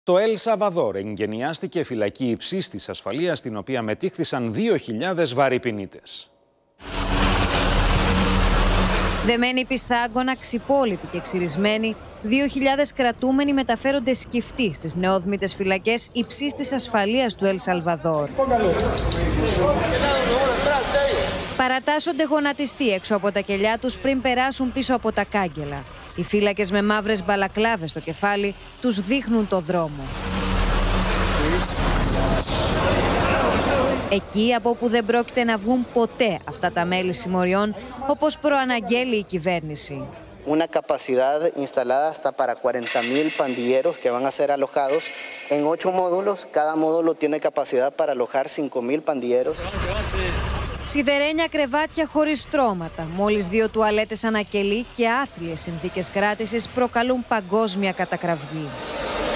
Στο Ελ Σαλβαδόρ εγκαινιάστηκε φυλακή υψίστης ασφαλείας, στην οποία μετήχθησαν 2.000 βαρυπινίτες. Δεμένοι πιστάγκωνα, ξυπόλοιτοι και ξυρισμένοι, 2.000 κρατούμενοι μεταφέρονται σκυφτοί στις νεόδμητες φυλακές υψίστης ασφαλείας του Ελ Σαλβαδόρ. Παρατάσσονται γονατιστοί έξω από τα κελιά τους πριν περάσουν πίσω από τα κάγκελα. Οι φύλακες με μαύρες μπαλακλάβες στο κεφάλι τους δείχνουν το δρόμο. Εκεί από όπου δεν πρόκειται να βγουν ποτέ αυτά τα μέλη συμμοριών, όπως προαναγγέλει η κυβέρνηση. Una capacidad instalada hasta para 40.000 pandilleros que van a ser alojados en 8 módulos. Cada módulo tiene capacidad para alojar 5.000 pandilleros. Σιδερένια κρεβάτια χωρίς στρώματα, μόλις 2 τουαλέτες ανακελί και άθλιες συνθήκες κράτησης προκαλούν παγκόσμια κατακραυγή.